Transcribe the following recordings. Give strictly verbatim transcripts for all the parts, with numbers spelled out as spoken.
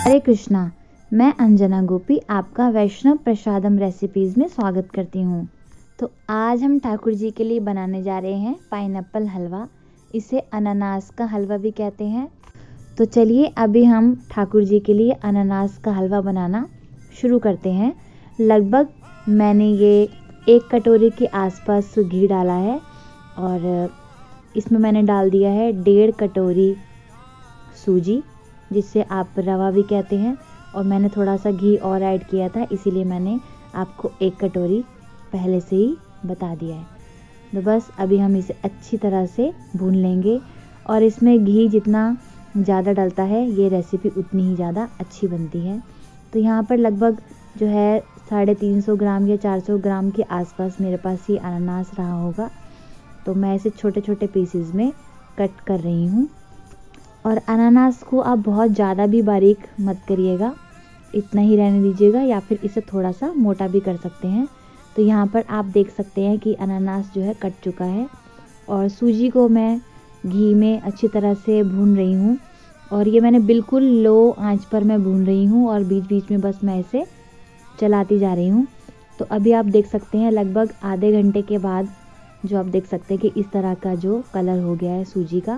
हरे कृष्णा, मैं अंजना गोपी आपका वैष्णव प्रसादम रेसिपीज़ में स्वागत करती हूँ। तो आज हम ठाकुर जी के लिए बनाने जा रहे हैं पाइनएप्पल हलवा। इसे अनानास का हलवा भी कहते हैं। तो चलिए अभी हम ठाकुर जी के लिए अनानास का हलवा बनाना शुरू करते हैं। लगभग मैंने ये एक कटोरी के आसपास घी डाला है और इसमें मैंने डाल दिया है डेढ़ कटोरी सूजी, जिसे आप रवा भी कहते हैं, और मैंने थोड़ा सा घी और ऐड किया था, इसीलिए मैंने आपको एक कटोरी पहले से ही बता दिया है। तो बस अभी हम इसे अच्छी तरह से भून लेंगे और इसमें घी जितना ज़्यादा डलता है ये रेसिपी उतनी ही ज़्यादा अच्छी बनती है। तो यहाँ पर लगभग जो है साढ़े तीन सौ ग्राम या चार सौ ग्राम के आसपास मेरे पास ये अनानास रहा होगा। तो मैं इसे छोटे छोटे पीसेस में कट कर रही हूँ। और अनानास को आप बहुत ज़्यादा भी बारीक मत करिएगा, इतना ही रहने दीजिएगा, या फिर इसे थोड़ा सा मोटा भी कर सकते हैं। तो यहाँ पर आप देख सकते हैं कि अनानास जो है कट चुका है और सूजी को मैं घी में अच्छी तरह से भून रही हूँ। और ये मैंने बिल्कुल लो आंच पर मैं भून रही हूँ और बीच बीच में बस मैं इसे चलाती जा रही हूँ। तो अभी आप देख सकते हैं लगभग आधे घंटे के बाद जो आप देख सकते हैं कि इस तरह का जो कलर हो गया है सूजी का।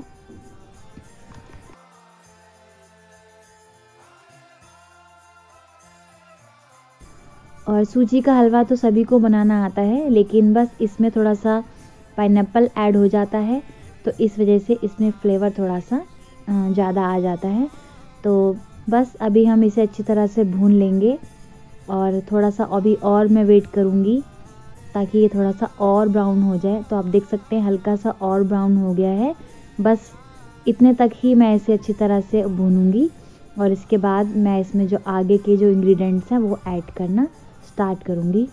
और सूजी का हलवा तो सभी को बनाना आता है, लेकिन बस इसमें थोड़ा सा पाइनएप्पल ऐड हो जाता है तो इस वजह से इसमें फ्लेवर थोड़ा सा ज़्यादा आ जाता है। तो बस अभी हम इसे अच्छी तरह से भून लेंगे और थोड़ा सा अभी और मैं वेट करूँगी ताकि ये थोड़ा सा और ब्राउन हो जाए। तो आप देख सकते हैं हल्का सा और ब्राउन हो गया है। बस इतने तक ही मैं इसे अच्छी तरह से भूनूंगी और इसके बाद मैं इसमें जो आगे के जो इंग्रेडिएंट्स हैं वो ऐड करना स्टार्ट करूँगी।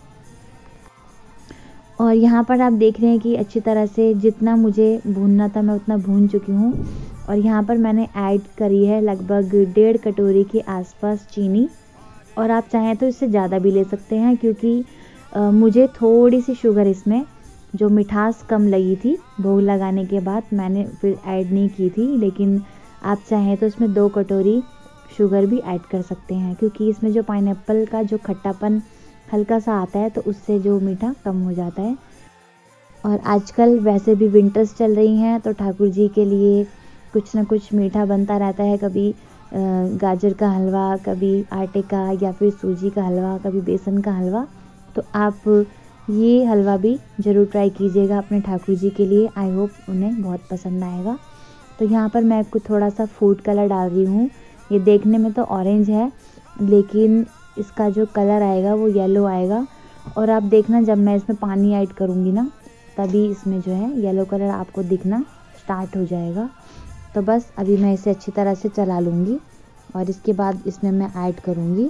और यहाँ पर आप देख रहे हैं कि अच्छी तरह से जितना मुझे भूनना था मैं उतना भून चुकी हूँ। और यहाँ पर मैंने ऐड करी है लगभग डेढ़ कटोरी के आसपास चीनी, और आप चाहें तो इससे ज़्यादा भी ले सकते हैं, क्योंकि आ, मुझे थोड़ी सी शुगर इसमें जो मिठास कम लगी थी भोग लगाने के बाद, मैंने फिर ऐड नहीं की थी। लेकिन आप चाहें तो इसमें दो कटोरी शुगर भी ऐड कर सकते हैं, क्योंकि इसमें जो पाइनएप्पल का जो खट्टापन हल्का सा आता है तो उससे जो मीठा कम हो जाता है। और आजकल वैसे भी विंटर्स चल रही हैं तो ठाकुर जी के लिए कुछ ना कुछ मीठा बनता रहता है। कभी गाजर का हलवा, कभी आटे का, या फिर सूजी का हलवा, कभी बेसन का हलवा। तो आप ये हलवा भी ज़रूर ट्राई कीजिएगा अपने ठाकुर जी के लिए। आई होप उन्हें बहुत पसंद आएगा। तो यहाँ पर मैं कुछ थोड़ा सा फूड कलर डाल रही हूँ। ये देखने में तो ऑरेंज है, लेकिन इसका जो कलर आएगा वो येलो आएगा। और आप देखना जब मैं इसमें पानी ऐड करूँगी ना, तभी इसमें जो है येलो कलर आपको दिखना स्टार्ट हो जाएगा। तो बस अभी मैं इसे अच्छी तरह से चला लूँगी और इसके बाद इसमें मैं ऐड करूँगी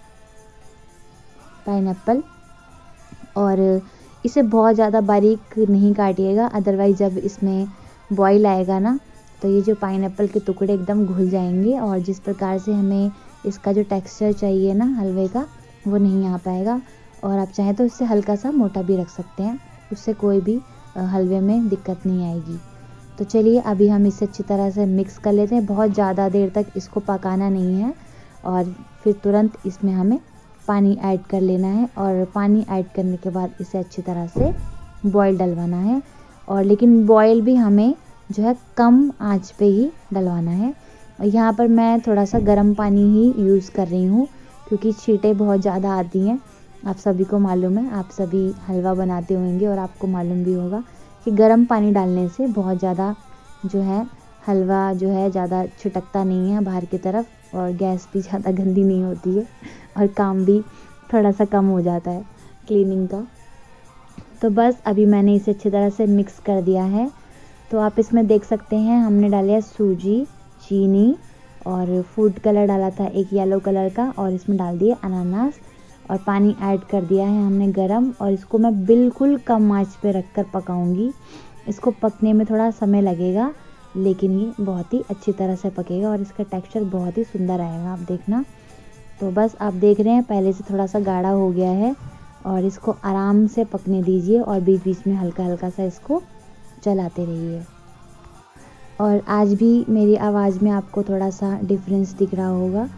पाइनएप्पल। और इसे बहुत ज़्यादा बारीक नहीं काटिएगा, अदरवाइज़ जब इसमें बॉईल आएगा ना तो ये जो पाइनएप्पल के टुकड़े एकदम घुल जाएंगे और जिस प्रकार से हमें इसका जो टेक्सचर चाहिए ना हलवे का, वो नहीं आ पाएगा। और आप चाहें तो इससे हल्का सा मोटा भी रख सकते हैं, उससे कोई भी हलवे में दिक्कत नहीं आएगी। तो चलिए अभी हम इसे अच्छी तरह से मिक्स कर लेते हैं। बहुत ज़्यादा देर तक इसको पकाना नहीं है और फिर तुरंत इसमें हमें पानी ऐड कर लेना है। और पानी ऐड करने के बाद इसे अच्छी तरह से बॉईल डलवाना है। और लेकिन बॉईल भी हमें जो है कम आंच पे ही डलवाना है। और यहाँ पर मैं थोड़ा सा गर्म पानी ही यूज़ कर रही हूँ, क्योंकि छींटें बहुत ज़्यादा आती हैं। आप सभी को मालूम है, आप सभी हलवा बनाते होंगे और आपको मालूम भी होगा कि गर्म पानी डालने से बहुत ज़्यादा जो है हलवा जो है ज़्यादा छिटकता नहीं है बाहर की तरफ, और गैस भी ज़्यादा गंदी नहीं होती है और काम भी थोड़ा सा कम हो जाता है क्लीनिंग का। तो बस अभी मैंने इसे अच्छी तरह से मिक्स कर दिया है। तो आप इसमें देख सकते हैं हमने डाला है सूजी, चीनी और फूड कलर डाला था एक येलो कलर का, और इसमें डाल दिया अनानास और पानी ऐड कर दिया है हमने गरम। और इसको मैं बिल्कुल कम आंच पे रख कर पकाऊंगी। इसको पकने में थोड़ा समय लगेगा, लेकिन ये बहुत ही अच्छी तरह से पकेगा और इसका टेक्सचर बहुत ही सुंदर आएगा, आप देखना। तो बस आप देख रहे हैं पहले से थोड़ा सा गाढ़ा हो गया है और इसको आराम से पकने दीजिए और बीच बीच में हल्का हल्का सा इसको चलाते रहिए। और आज भी मेरी आवाज़ में आपको थोड़ा सा डिफरेंस दिख रहा होगा,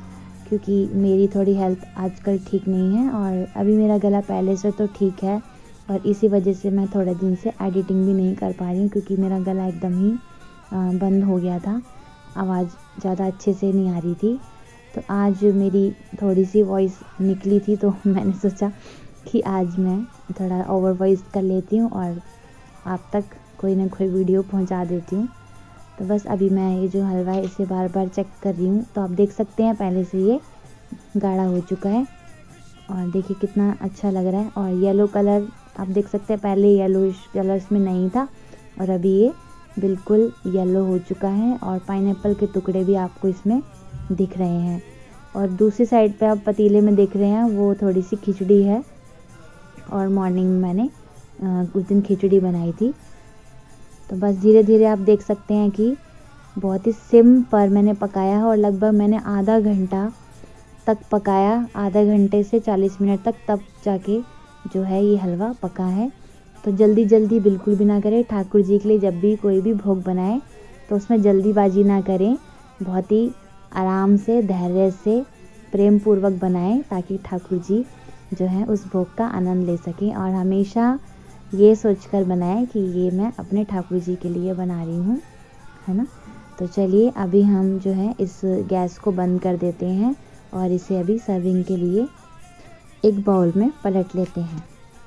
क्योंकि मेरी थोड़ी हेल्थ आजकल ठीक नहीं है और अभी मेरा गला पहले से तो ठीक है और इसी वजह से मैं थोड़े दिन से एडिटिंग भी नहीं कर पा रही हूँ क्योंकि मेरा गला एकदम ही बंद हो गया था, आवाज़ ज़्यादा अच्छे से नहीं आ रही थी। तो आज मेरी थोड़ी सी वॉइस निकली थी तो मैंने सोचा कि आज मैं थोड़ा ओवर वॉइस कर लेती हूँ और आप तक कोई ना कोई वीडियो पहुँचा देती हूँ। तो बस अभी मैं ये जो हलवा है इसे बार बार चेक कर रही हूँ। तो आप देख सकते हैं पहले से ये गाढ़ा हो चुका है और देखिए कितना अच्छा लग रहा है। और येलो कलर आप देख सकते हैं, पहले येलोइश कलर इसमें नहीं था और अभी ये बिल्कुल येलो हो चुका है और पाइनएप्पल के टुकड़े भी आपको इसमें दिख रहे हैं। और दूसरी साइड पे आप पतीले में देख रहे हैं वो थोड़ी सी खिचड़ी है और मॉर्निंग में मैंने उस दिन खिचड़ी बनाई थी। तो बस धीरे धीरे आप देख सकते हैं कि बहुत ही सिम पर मैंने पकाया है और लगभग मैंने आधा घंटा तक पकाया, आधा घंटे से चालीस मिनट तक, तब जाके जो है ये हलवा पका है। तो जल्दी जल्दी बिल्कुल भी ना करें। ठाकुर जी के लिए जब भी कोई भी भोग बनाए तो उसमें जल्दीबाजी ना करें, बहुत ही आराम से, धैर्य से, प्रेम पूर्वक बनाएं ताकि ठाकुर जी जो है उस भोग का आनंद ले सकें। और हमेशा ये सोचकर बनाएं कि ये मैं अपने ठाकुर जी के लिए बना रही हूँ, है ना। तो चलिए अभी हम जो है इस गैस को बंद कर देते हैं और इसे अभी सर्विंग के लिए एक बाउल में पलट लेते हैं।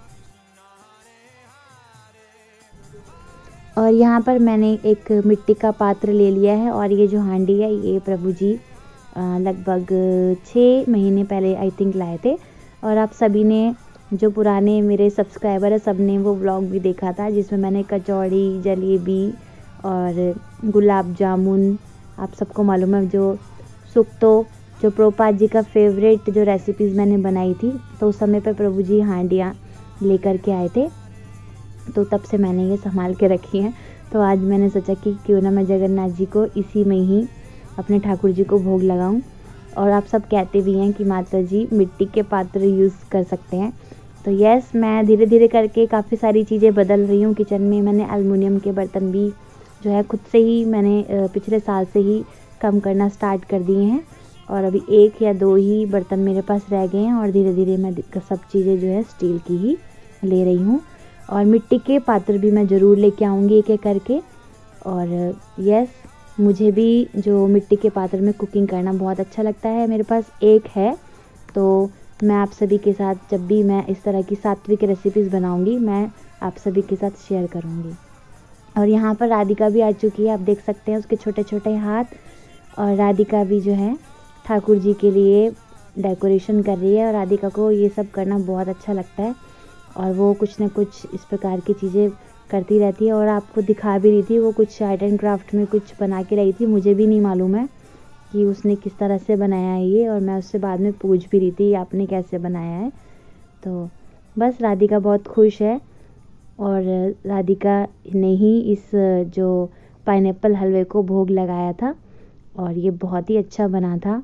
और यहाँ पर मैंने एक मिट्टी का पात्र ले लिया है और ये जो हांडी है ये प्रभु जी लगभग छः महीने पहले आई थिंक लाए थे। और आप सभी ने, जो पुराने मेरे सब्सक्राइबर है, सब ने वो व्लॉग भी देखा था जिसमें मैंने कचौड़ी, जलेबी और गुलाब जामुन, आप सबको मालूम है जो सुक्तो, जो प्रभुपाद जी का फेवरेट जो रेसिपीज़ मैंने बनाई थी, तो उस समय पर प्रभु जी हांडियाँ लेकर के आए थे, तो तब से मैंने ये संभाल के रखी हैं। तो आज मैंने सोचा कि क्यों ना मैं जगन्नाथ जी को इसी में ही अपने ठाकुर जी को भोग लगाऊं। और आप सब कहते भी हैं कि माता जी मिट्टी के पात्र यूज़ कर सकते हैं, तो यस, मैं धीरे धीरे करके काफ़ी सारी चीज़ें बदल रही हूँ किचन में। मैंने एल्युमिनियम के बर्तन भी जो है खुद से ही मैंने पिछले साल से ही कम करना स्टार्ट कर दिए हैं और अभी एक या दो ही बर्तन मेरे पास रह गए हैं और धीरे धीरे मैं सब चीज़ें जो है स्टील की ही ले रही हूँ। और मिट्टी के पात्र भी मैं ज़रूर लेके आऊँगी एक एक करके। और यस, मुझे भी जो मिट्टी के पात्र में कुकिंग करना बहुत अच्छा लगता है। मेरे पास एक है, तो मैं आप सभी के साथ जब भी मैं इस तरह की सात्विक रेसिपीज़ बनाऊंगी मैं आप सभी के साथ शेयर करूंगी। और यहाँ पर राधिका भी आ चुकी है, आप देख सकते हैं उसके छोटे छोटे हाथ। और राधिका भी जो है ठाकुर जी के लिए डेकोरेशन कर रही है और राधिका को ये सब करना बहुत अच्छा लगता है और वो कुछ ना कुछ इस प्रकार की चीज़ें करती रहती है। और आपको दिखा भी रही थी, वो कुछ आर्ट एंड क्राफ्ट में कुछ बना के रही थी, मुझे भी नहीं मालूम है कि उसने किस तरह से बनाया है ये, और मैं उससे बाद में पूछ भी रही थी आपने कैसे बनाया है। तो बस राधिका बहुत खुश है और राधिका ने ही इस जो पाइनएप्पल हलवे को भोग लगाया था और ये बहुत ही अच्छा बना था।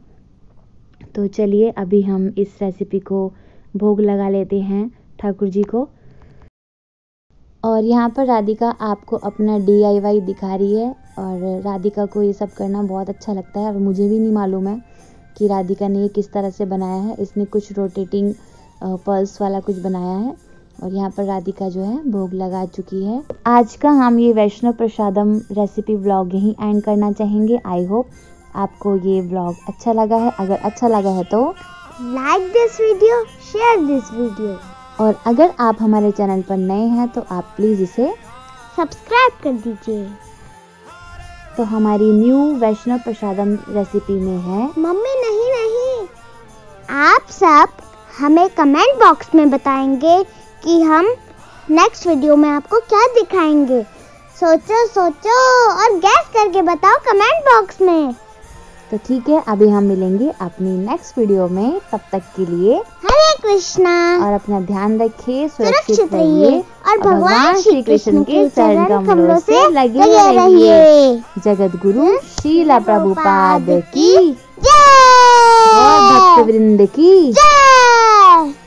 तो चलिए अभी हम इस रेसिपी को भोग लगा लेते हैं ठाकुर जी को। और यहाँ पर राधिका आपको अपना डी आई वाई दिखा रही है और राधिका को ये सब करना बहुत अच्छा लगता है और मुझे भी नहीं मालूम है कि राधिका ने ये किस तरह से बनाया है। इसने कुछ रोटेटिंग पर्ल्स वाला कुछ बनाया है और यहाँ पर राधिका जो है भोग लगा चुकी है। आज का हम ये वैष्णव प्रसादम रेसिपी व्लॉग यहीं एंड करना चाहेंगे। आई होप आपको ये व्लॉग अच्छा लगा है। अगर अच्छा लगा है तो like this video, share this video, और अगर आप हमारे चैनल पर नए हैं तो आप प्लीज़ इसे सब्सक्राइब कर दीजिए। तो हमारी न्यू वैष्णव प्रसादम रेसिपी में है मम्मी नहीं नहीं आप सब हमें कमेंट बॉक्स में बताएंगे कि हम नेक्स्ट वीडियो में आपको क्या दिखाएंगे। सोचो सोचो और गैस करके बताओ कमेंट बॉक्स में। तो ठीक है, अभी हम मिलेंगे अपनी नेक्स्ट वीडियो में। तब तक के लिए हरे कृष्णा, और अपना ध्यान रखिए, सुरक्षित रहिए और भगवान श्री कृष्ण के चरण कमलों से लगे लगे रहिए। रहिए। जगत गुरु श्रीला प्रभुपाद की जय, और भक्त वृंद की जय।